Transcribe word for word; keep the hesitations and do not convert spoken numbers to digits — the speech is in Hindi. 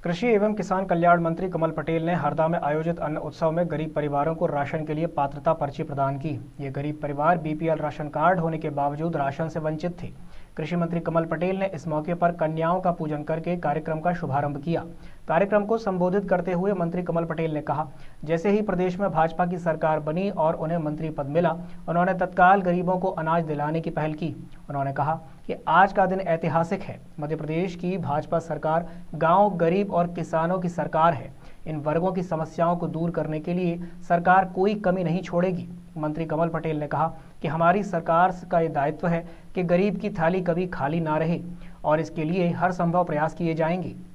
कृषि एवं किसान कल्याण मंत्री कमल पटेल ने हरदा में आयोजित अन्न उत्सव में गरीब परिवारों को राशन के लिए पात्रता पर्ची प्रदान की। ये गरीब परिवार बीपीएल राशन कार्ड होने के बावजूद राशन से वंचित थे। कृषि मंत्री कमल पटेल ने इस मौके पर कन्याओं का पूजन करके कार्यक्रम का शुभारंभ किया। कार्यक्रम को संबोधित करते हुए मंत्री कमल पटेल ने कहा, जैसे ही प्रदेश में भाजपा की सरकार बनी और उन्हें मंत्री पद मिला, उन्होंने तत्काल गरीबों को अनाज दिलाने की पहल की। उन्होंने कहा कि आज का दिन ऐतिहासिक है। मध्य प्रदेश की भाजपा सरकार गांव, गरीब और किसानों की सरकार है। इन वर्गों की समस्याओं को दूर करने के लिए सरकार कोई कमी नहीं छोड़ेगी। मंत्री कमल पटेल ने कहा कि हमारी सरकार का ये दायित्व है कि गरीब की थाली कभी खाली ना रहे और इसके लिए हर संभव प्रयास किए जाएंगे।